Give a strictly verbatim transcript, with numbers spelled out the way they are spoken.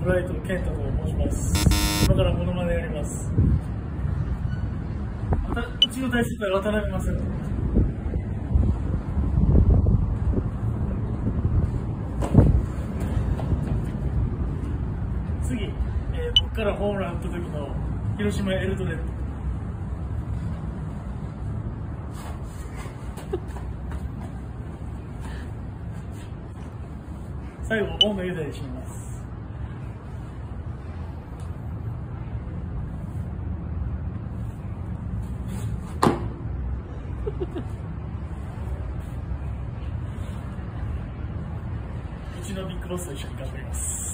ライト健太と申します。今からモノマネやります。またうちの大先輩渡辺正人。次、えー、僕からホームラン打った時の広島エルドレッド。最後、恩がゆだりします。うちのビッグボスと一緒に頑張ります。